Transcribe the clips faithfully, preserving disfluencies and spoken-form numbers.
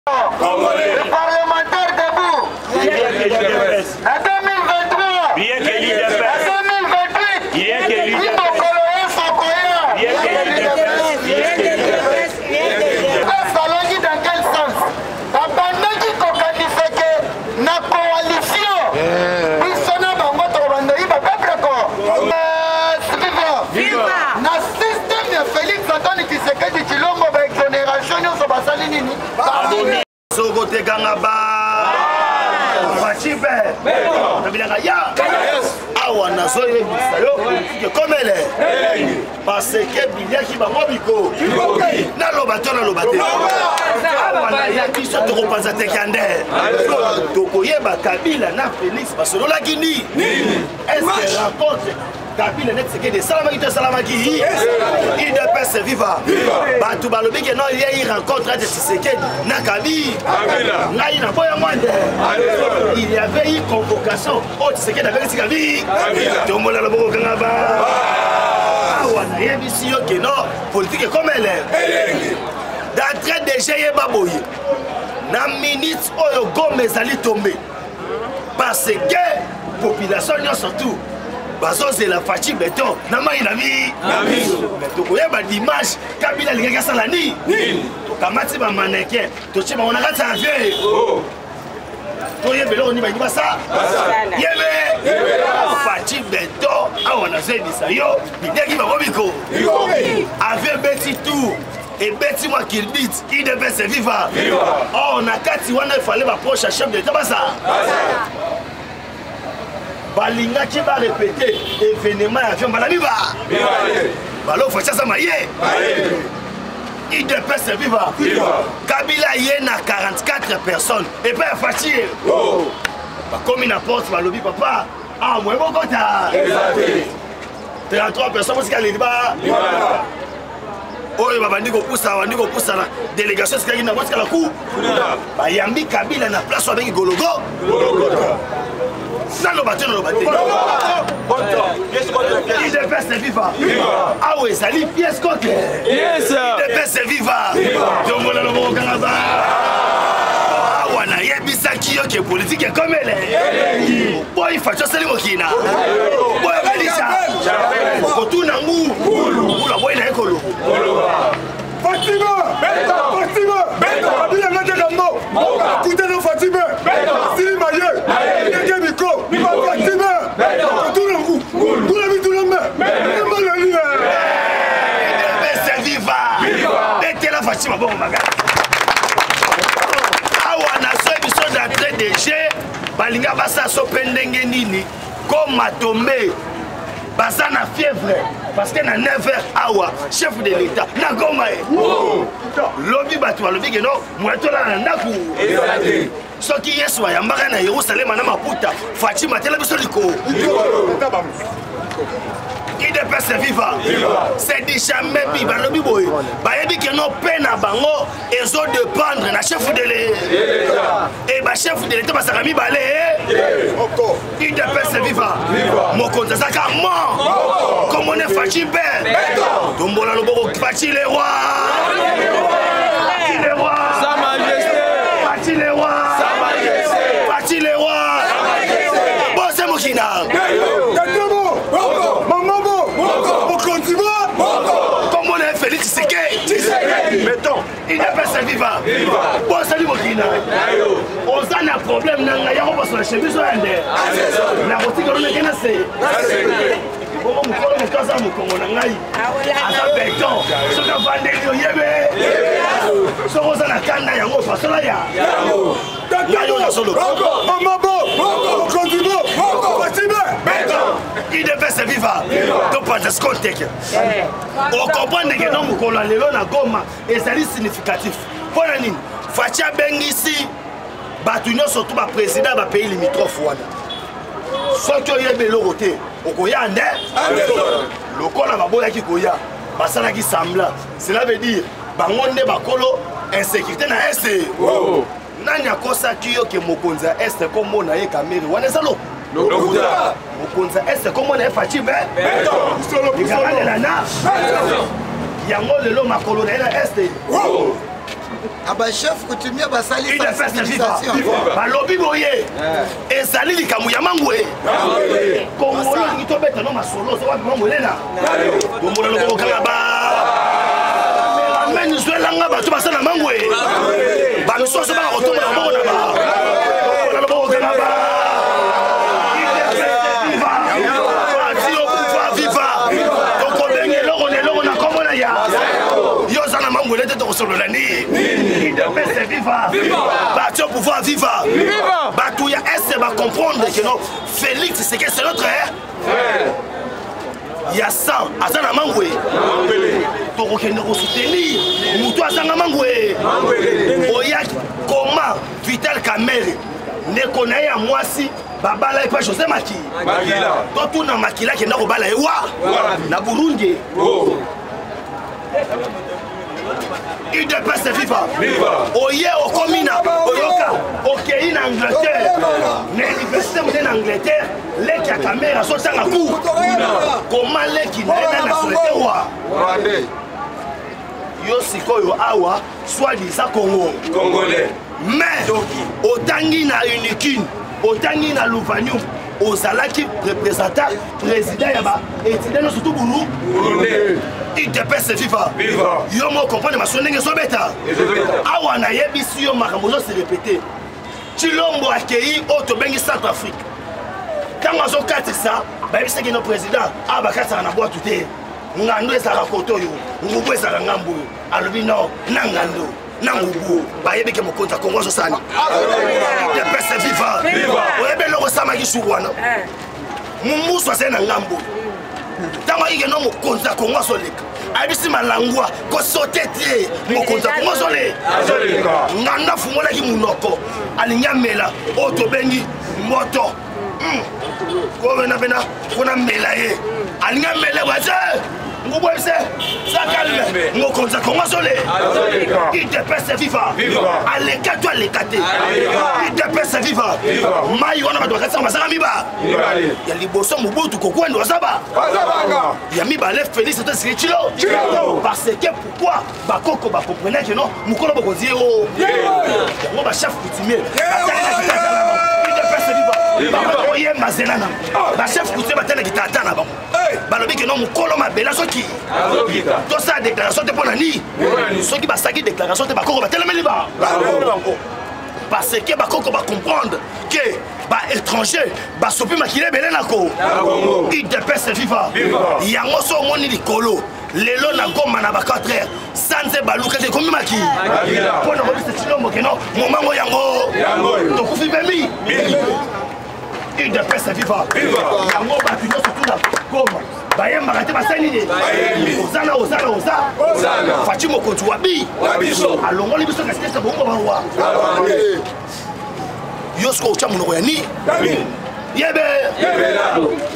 Le parlementaire debout. À deux mille vingt-trois. Bien que l'I D P S. À deux mille vingt-huit. Bien que l'I D P S. Bien que l'I D P S. Bien que l'I D P S. Salongi dans quel sens? Abandaki kokanisa ke na coalition. Bisona bango to bandoi ba peuple ko. Viva. Na système ya Félix Antoine Tshisekedi Tshilombo ba exonération nyonso basali nini? Soko te kangaba. Fachibe. Nabilanga ya. Awa nazo yebisa yo comme elle est. Parce que biliaki bango biko. Naloba to naloba te. Awa na yaki so to kopanza te kande. Tokoyeba Kabila na Félix basolola kini. Est-ce que rencontre Kabila net seke de salamaki to salamaki. Il ne peut se vivre. Batu balobi que non il y a une rencontre entre Tshisekedi na Kabila. Ngai na boya mwande. Il y avait une convocation au Tshisekedi avec Tshisekedi. Tomola le boko kangaba. Awa na yebisi yo que non politique comme elle est. D'entrée déjà yeba boye. Na minute oyo Gomez ali tomber. Parce que population surtout bazozela fachi beton na mai na mi tokoyeba dimanche Kabila lingaki asala nini tokamati ba mannequin totie bango na kati ya vie toyebela oni bangi basa yebe fachi beton awa nazebisa yo bideki bango biko avie beti tour ebeti mwa kilbit I D P S viva or na kati wana ifale baproche ya chef d'état basa balingaki ba répéter événement ya avion balami ba balo facha sama ye I D P S viva Kabila ye na quarante-quatre personnes et pas fachi ba komi na porte balobi papa ah moi bokota trente-trois personnes parce qu'elle ba oyo babandi kopusa bandi kopusa na délégation sikaki na botika la coup bayambi Kabila na place abengi gologo Nano batte, nano batte. I D P S viva. Ah ouais, ça lit pièce coque. Yes sir. I D P S viva. Tombola le bon kanaba. Ah wana yebisa kiyo ke politique comme elle est. Boy facho sali mokina. Boy balisa. Kotuna ngu. Kula boy na ekolo. Fatima. Fatima. Kabila ngate kambo. Kuta no Fatima. Sili maye. Ngeke biko. Fatima. Kotuna ngu. Kula bitu lamba. Mbala ni. C'est viva. Bete la Fatima bon maga. Awa na so biso d'entrée de jeu. Balinga basa so pendenge nini. Comme matombe. Basa na fièvre. Parce que na neuf heures awa chef de l'état na goma e lobi batu lobi que non moi to la ndaku soki yesu ayambaka na Yerusalem na maputa Fatima tela biso liko I D P S viva c'est dit jamais bi balobi boy ba yebi que non pena bango ezo dépendre na chef de l'état et ba chef de l'état basaka mi balé oko I D P S viva mokonza saka mo comme on est Fachi ben tombola le boko Fachi les rois Fachi les rois sa majesté Fachi les rois sa majesté Fachi les rois bon c'est mokina Félix Tshisekedi mettons il n'est pas sa viva bon salut mokina on a un problème nanga ya ko bosola chemise ende na kotika rona kena se bon mukolo mukaza mukongo na ngai asa beton soka vandeli oyebe soko za na kanda yango fasola ya yayo na solo Mamabo Kondibo Fatima I D P S viva to pas scoteke on comprend que non mukolo lelo na Goma ezali significatif pona nini Fachi bengisi batu nyonso to ba président ba pays limitrophe wana soki oyebe eloko te okoya nde lokola baboyaki koya basalaki semblant cela veut dire bango nde bakolo insécurité na este nani akosaki yo ke mokonzi ya este komona ye kamere wana eza lo mokonzi ya este komona ye Fachi be ekangalela na yango lelo makolo na ye na este chef coutumier basali sensibilisation balobi boye ezali likambo ya mangwe kongolo lingi tobeta no masolo so wapi mangwelela bombola loboko kanga ba amen zwelanga bato basala mangwe bamisoso baka kotombola loboko na ba bombola loboko kanga ba il de viva, battu pouvoir vivre, battu ya est va comprendre que non, Félix c'est que c'est notre frère. Il y a ça, Azana Mangwe. Donc on peut soutenir, Moutou Azana Mangwe. Oyak comment Vital Kamere ne connaît à moi si Babala et pas José Maki. Donc tout na Makila qui n'a pas la Ewa, na Burundi. Il dépasse FIFA. Oye au Comina, Oyoka, Okei en Angleterre. L'université en Angleterre, les qui a caméra sont à la cour. Comment les qui n'a pas la solitude. Yosiko Awa, soit disant Congo. Congolais. Mais, au Tangi na Unikin, au Tangi na Louvanium, au Zalaki représentant, président Yaba, et Tidano surtout Boulou. Il dépasse FIFA. Yo mo comprendre ma sonne ngeso beta. Awa na yebisi yo makambozo se répéter. Chilombo akei auto bengi Centrafrique. Quand on zo katisa, ba yebisi que no président aba katisa na boîte tout. Ngando ezala koto yo, ngubu ezala ngambu. Alobi no, nangando, nangubu. Ba yebi ke mokonta Congo zo sani. Il dépasse FIFA. Oyebe loko sama kishuwana. Mumuso asena ngambu. Tama ige no mokonza Kongo soleka abisi malangwa ko sotete mokonza Kongo sole nganda fumola ki munoko alinyamela oto bengi moto ko bena bena kuna mela ye alinyamela waje ngubwese sakalme mokonza Kongo sole il dépasse FIFA aleka toi lekate il dépasse FIFA mai wana bato bakatsa masaka miba ya liboso mubutu kokwendo saba ya miba le Félix c'était ce chilo parce que pourquoi bakoko ba comprenait que non mukolo bokozie o ngo ba chef coutumier il dépasse FIFA oye mazenana ba chef coutumier batana kitata na bango balobi que non mukolo mabela soki to sa déclaration te pona ni soki basaki déclaration te bakoko batelemeli ba parce que bakoko ba comprendre que ba étranger ba sopi makile belé nako il dépasse FIFA yango so moni likolo lelo na goma na ba quatre heures sanze baluka te komi maki pona ko bise chilombo que non momango yango to kufi bemi il dépasse FIFA yango ba tunyo surtout na goma baye magate basani ni ozana ozana ozana fatimo kontu wabi wabiso alongoli biso ka stesa bongo barwa yosko cha munoko ya ni yebe yebe la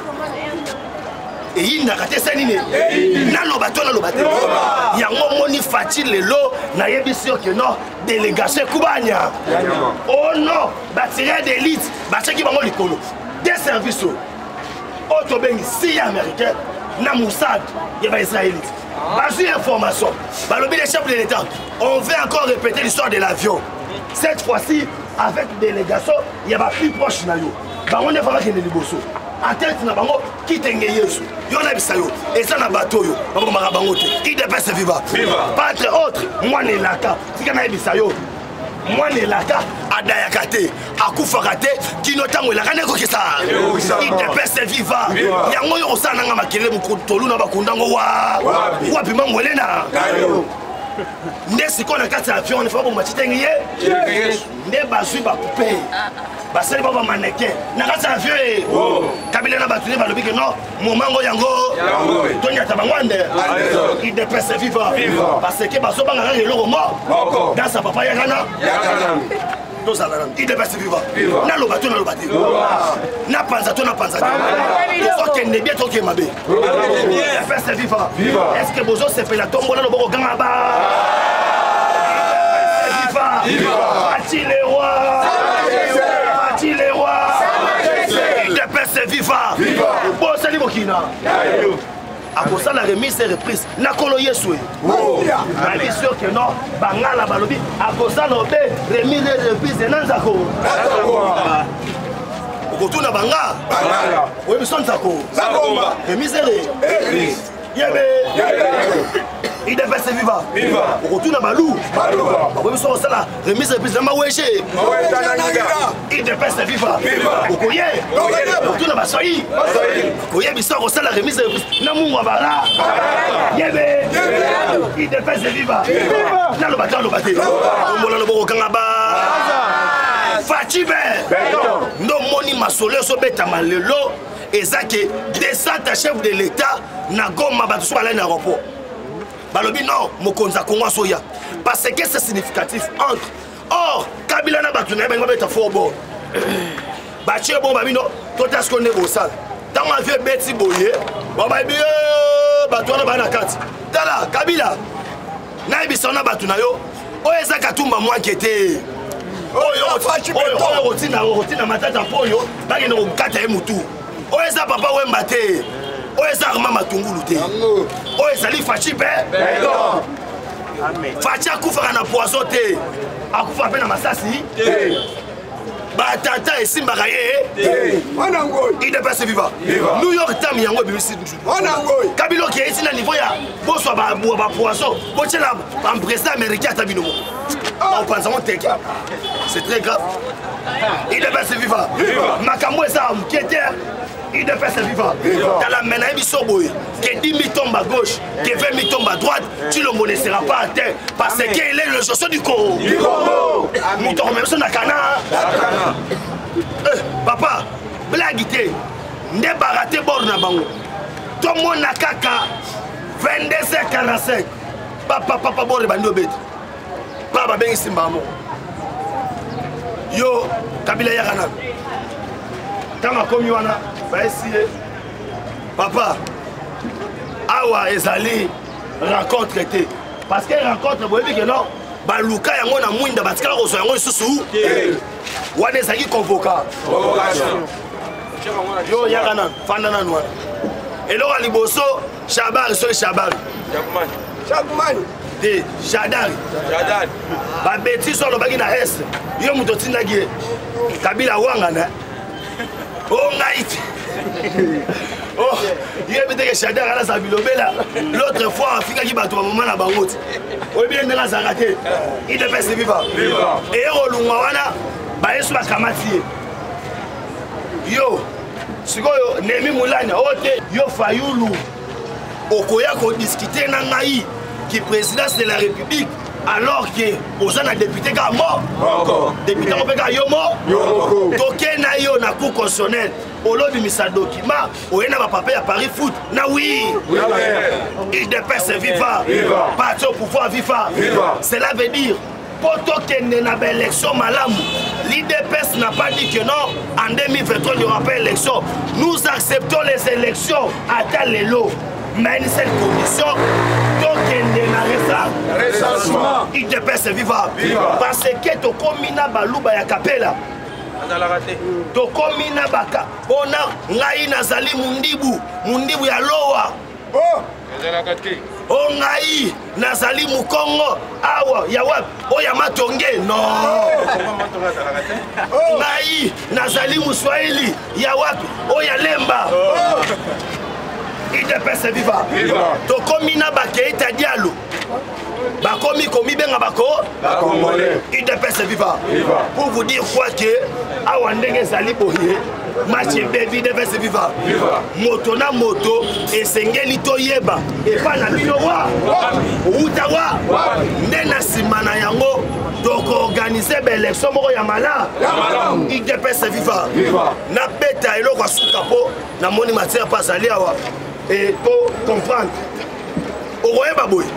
et il n'a raté ça ni nalo bato nalo bato yango moni fati lelo na yebisi que non délégation kubanya oh non batterie d'élite bataki bango likolo des services auto bengi si américain na Moussad ya ba israélite basi information balobi les chefs de l'état on veut encore répéter l'histoire de l'avion cette fois-ci avec délégation ya ba plus proche na yo bango ne fera que ne liboso en tête na bango kitenge yesu yo na bisayo et ça na bateau yo bango mara bango te il dépasse viva pas entre autres moi ne laka tika na bisayo moi ne laka adayakate akufakate kinotango la kaneko kisa il dépasse viva yango yo osana nga makele mukutolu na bakundango wa wapi mangolena nde sikona kati avion ne fa bo matitengi ye nde bazui ba poupée basali ba mannequin na kati avion kabila na batuli balobi que non momango yango tonya tabangwande il dépasse viva parce que baso banga ngelo mo dans sa papa yakana il dépasse viva na lobato na lobati na panza to na panza to que ne bien to que mabe dépasse viva est-ce que bozo se fait la tombe na loboko ganga ba viva Ati les rois Ati les rois il dépasse viva bon c'est libokina akosa la remise et reprise na kolo yesu ali sûr que non bangala balobi akosa no be remise et reprise na nzako okotuna banga oyebi so nzako remise et reprise yebe il devait se vivre okotuna balu oyebi so osala remise et reprise na maweshe il devait se vivre okoye okotuna basoyi oyebi so osala remise et reprise na mungu abara yebe il devait se vivre na lo batalo baté ombola lo bokanga ba Fatibe ndo moni masole so betama lelo ezake descente chef de l'état na Goma batu so bala na aéroport balobi non mokonza Kongo soya parce que c'est significatif entre or Kabila na batu na benga beta fort bon bachi bon babino tota ce qu'on est au sale tant ma vie beti boye ba ba bi batu na bana kati tala Kabila na ibisona batu na yo o ezaka tumba moi qui était oyo rotina rotina matata poyo bagenda kokata ye mutu oyo eza papa wemba te oyo eza arma matungulu te oyo ezali faci mpe faci akufaka na poison te akufa mpe na masasi batata esimbaka ye idepese viva new york time yango ebimisi kabila oki eiti na niveau ya boswa bapoison botiela bampresa américain ata bino moko baopanzango teke c'est très grave idepese viva makambo eza mokie te idepese viva tala mena ye biso boye ke dix mi tombe à gauche ke vingt mi tombe à droite tu le ne sera pas à terre parce qu'il est le chanson du Congo moto omebiso na kana papa blagi te nde barate bord na bango tomona kaka vingt-deux heures quarante-cinq papa papa bord bandi obeti pa babengisi mbamo yo Kabila yaka nano ntango akomi wana baesi ye papa awa ezali rencontre te parce que rencontre boyebi ke non baluka yango na mwinda batikala kozwa yango lisusu wana ezalaki convoca yo yaka nano fanda nano wana eloko ya liboso shabari soki shabari te shadari babeti so alobaki na este yo moto otindaki ye Kabila awangana o ngai te yebi teke shadari alasa bilobela l'autre fois afikaki bato bamama na bango te oyebi ye ndenge azalaka te idepese viva eye kolungwa wana bayesu bakamati ye yo sikoyo Nemi Mulanya oyo te yo Fayulu okoya kodiskute na ngai qui présidence de la République alors que oza na député ka mort député ko peka yo mort toke na yo na cour constitutionnelle olobi misa document oyena ba papa ya Paris foot na oui il dépêche viva parti au pouvoir viva cela veut dire poto kende na ba élection malamu l'I D P S n'a pas dit que non en deux mille vingt-trois il n'y aura pas élection nous acceptons les élections à tel lot mais une seule condition donc il recensement il te pèse viva parce que to komina baluba ya kapela to komina baka ona ngai nazali mundibu mundibu ya lowa o ngai nazali mukongo awa ya wapi oya matonge no ngai nazali muswahili ya wapi oya lemba il dépêche viva tokomi na bakeita dialo bakomi komi benga bako il dépêche viva pour vous dire quoi que awa ndenge ezali boye match baby dépêche viva moto na moto esengeli toyeba epa na bino wa utawa nde na nsima na yango tokoorganize baélection moko ya mala il dépêche viva na beta eloko asuka po na moni matière mpo azali awa et pour comprendre au royaume boy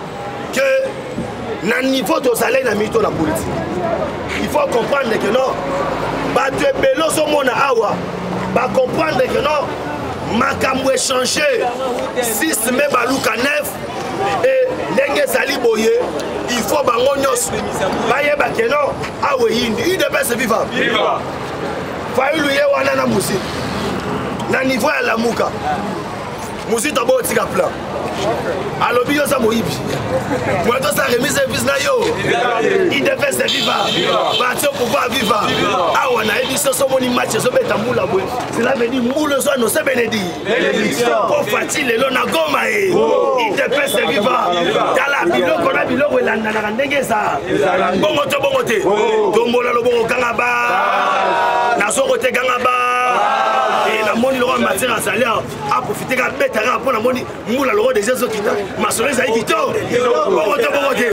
que na niveau de salaire na mito la politique il faut comprendre que non ba de belo so mona awa ba comprendre que non makambo échanger six me baluka neuf et ndenge sali boye il faut bango nyos ba yeba que non awe yindi il devait se vivre viva Fayulu ye wana na musi na niveau ya lamuka mosito abo otika plan alobi yo za moyibi moto sa remise service na yo il devait se viva batio pouvoir viva awa na ebiso so moni match so beta mula bwe cela veut dire mula so no se benedi ko fatile lo na goma e il devait se viva dala biloko na biloko elanda na ndenge sa bongo to bongo te tombola lo bongo kanga ba na so kote kanga ba et la moni lo matière à salaire a profiter ka beta ra pour la moni mula lo déjà so kita masole za ikito bongo to bongo te